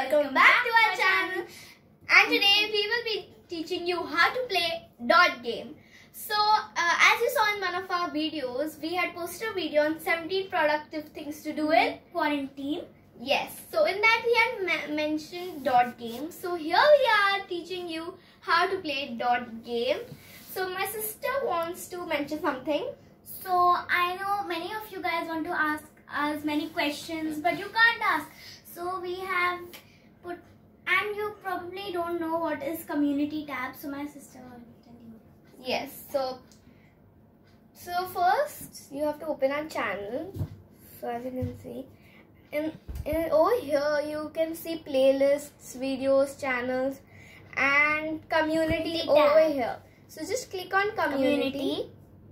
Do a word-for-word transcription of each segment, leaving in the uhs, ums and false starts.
welcome back to our channel. And today we will be teaching you how to play dot game. So uh, as you saw in one of our videos, we had posted a video on seventeen productive things to do in quarantine. Yes, so in that we had mentioned dot game. So here we are teaching you how to play dot game. So my sister wants to mention something. So I know many of you guys want to ask us many questions, but you can't ask. So we have put, and you probably don't know what is community tab. So my sister will tell you. Yes, so so first you have to open our channel. So as you can see, in, in over here you can see playlists, videos, channels, and community Tab. over here. So just click on community. Community.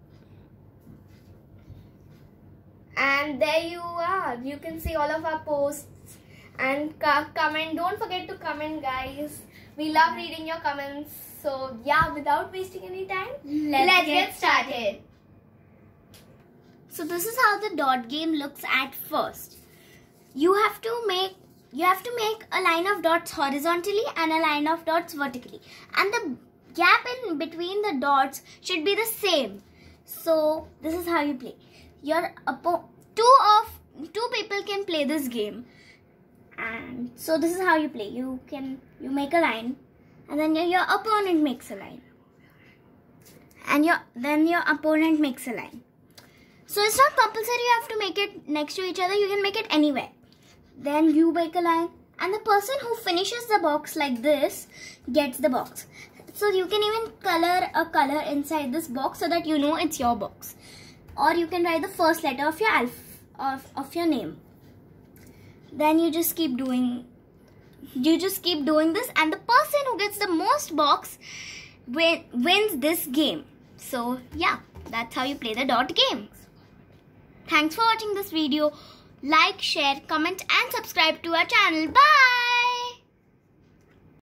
And there you are. You can see all of our posts and comment. Don't forget to comment, guys. We love reading your comments. So yeah, without wasting any time, Let's, let's get, get started. So this is how the dot game looks at first. You have to make you have to make a line of dots horizontally and a line of dots vertically, and the gap in between the dots should be the same. So this is how you play. Your oppo two of two people can play this game, and so this is how you play. You can you make a line, and then your, your opponent makes a line, and your then your opponent makes a line. So it's not compulsory you have to make it next to each other. You can make it anywhere. Then you make a line, and the person who finishes the box like this gets the box. So you can even color a color inside this box so that you know it's your box. Or you can write the first letter of your alph of, of your name. Then you just keep doing you just keep doing this, and the person who gets the most box win, wins this game. So yeah, that's how you play the dot game. Thanks for watching this video. Like, share, comment and subscribe to our channel. Bye!